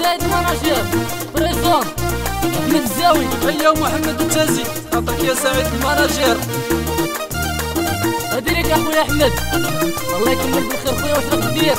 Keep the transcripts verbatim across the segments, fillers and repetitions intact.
زايد المناجير بريزون أحمد الزاوي. هيا محمد التازي عطاك يا سعيد المناجير. هادي ليك اخويا احمد، الله يكمل بالخير خويا. واش راك دير؟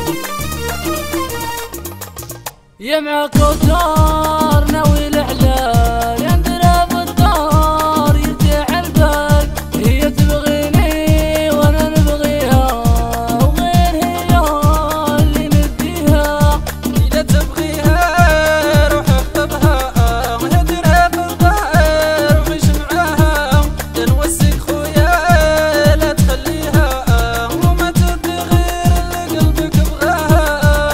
يا معاك ودار ناوي العلال، يا نديرها في الدار يرتاح البال. هي تبغيني وانا نبغيها، وغير هي اللي نديها. اذا تبغيها روح اخطبها، هي ديرها في الدار وعيش معاها. يا نوسك خويا لا تخليها، وما تدي غير اللي قلبك بغاها.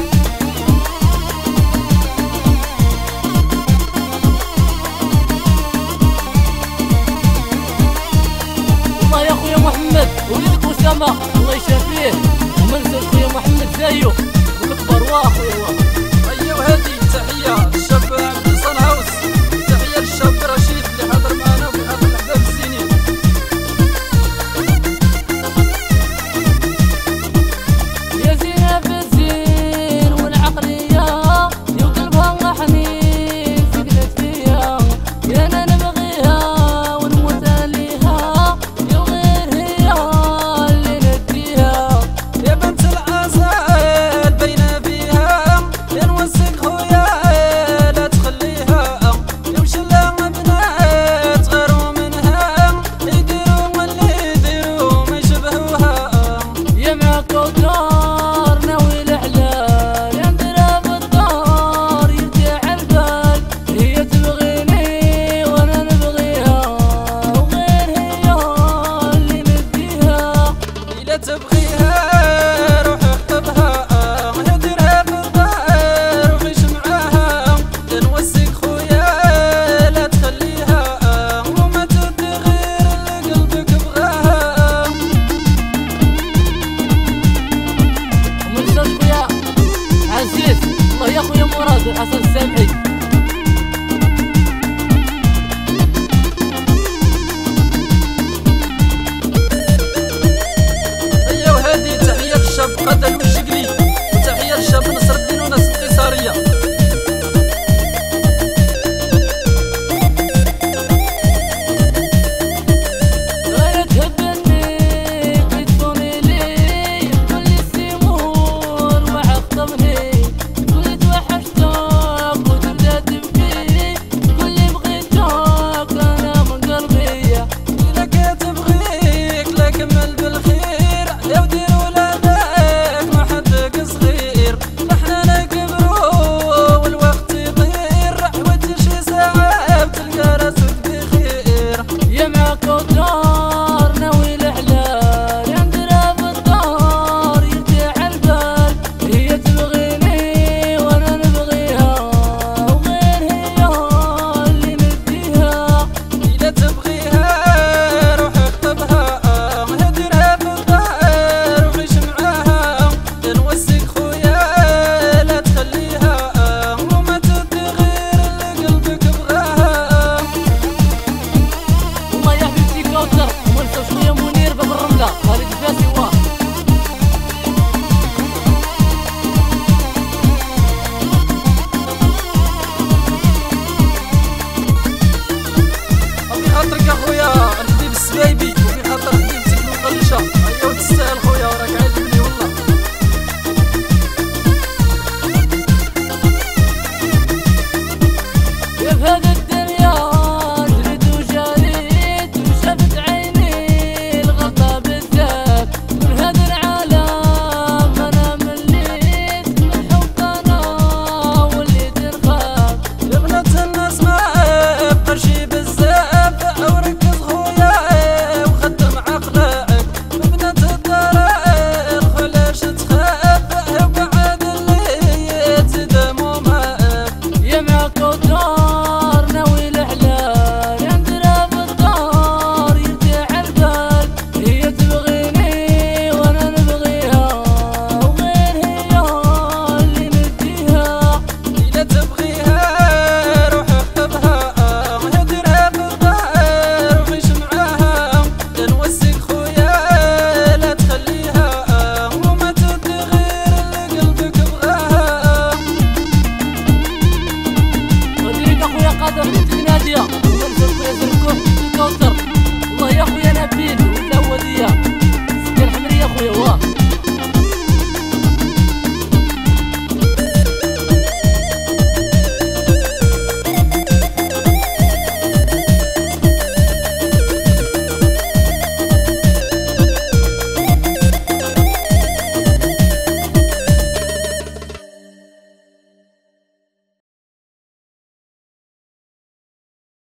والله يا خويا محمد وليدك أسامة الله يشافيه، وما ننساش خويا محمد زايو والكبر. واه خويا واه. هيا وهادي تحية للشاب عبد الصنهاوس، تحية للشاب رشيد اللي حاضر معنا في هذا الأحداث السنين. يا زينة بالزين والعقلية، يا وقلبها حنين سكنت فيا. يا أنا نبغيها ونموت عليها، يا وغير هي اللي نديها. يا بنت العسل باينة فيها، يا نوسك خويا لا تخليها. يمشي لها بنات غيروا منها، يديروا اللي يديروا ما يشبهوها. يا معاك ودار ناوي العلال، يا نديرها في الدار يرتاح البال. هي تبغيني وانا نبغيها، وغير هي اللي نديها. إلا تبغيها روح اخطبها، هي ديرها في الدار وعيش معاها. يا نوسك خويا لا تخليها، وما تدي غير اللي قلبك بغاها. وما ننساش خويا عزيز، الله يا خويا مراد حسن